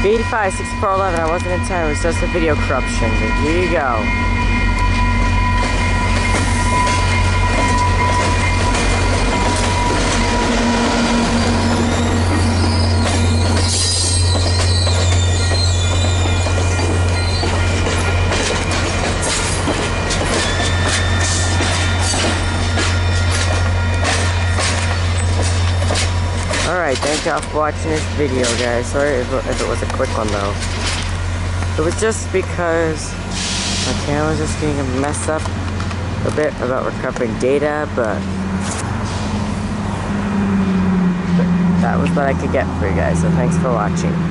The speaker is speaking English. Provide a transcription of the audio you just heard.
B85 6411. I wasn't in time. It was just a video corruption. But here you go. Alright, thank y'all for watching this video, guys. Sorry if it was a quick one, though. It was just because my channel was just getting messed up a bit about recovering data, but that was what I could get for you guys, so thanks for watching.